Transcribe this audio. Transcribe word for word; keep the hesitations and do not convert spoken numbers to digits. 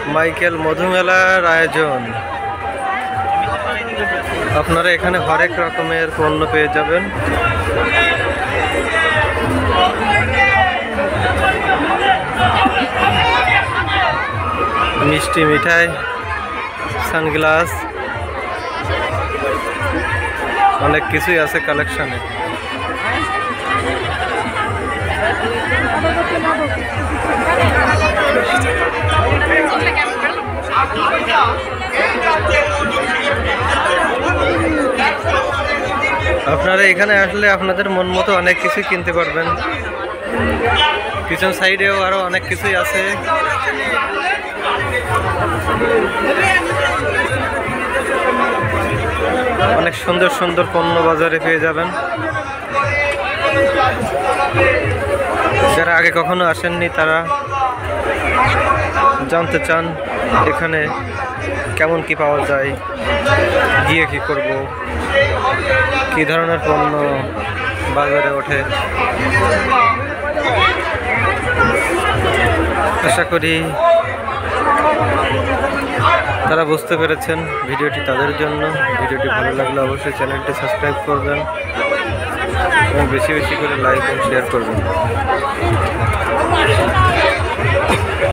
Michael মধুমেলার আয়োজন। আপনারা এখানে হরেক রকমের পণ্য পেয়ে যাবেন। মিষ্টি মিঠাই, সানগ্লাস, অনেক কিছুই আছে কালেকশনে। আপনারা এখানে আসলে আপনাদের মন মতো অনেক কিছু কিনতে পারবেন। পিছন সাইডেও আরো অনেক কিছুই আছে। অনেক সুন্দর সুন্দর পণ্য বাজারে পেয়ে যাবেন। যারা আগে কখনো আসেননি তারা জানতে চান এখানে কেমন কি পাওয়া যায়, গিয়ে কি করব, কি ধরনের পণ্য বাজারে ওঠে। আশা করি তারা বুঝতে পেরেছেন ভিডিওটি তাদের জন্য। ভিডিওটি ভালো লাগলে অবশ্যই চ্যানেলটি সাবস্ক্রাইব করবেন এবং বেশি বেশি করে লাইক ও শেয়ার করবেন।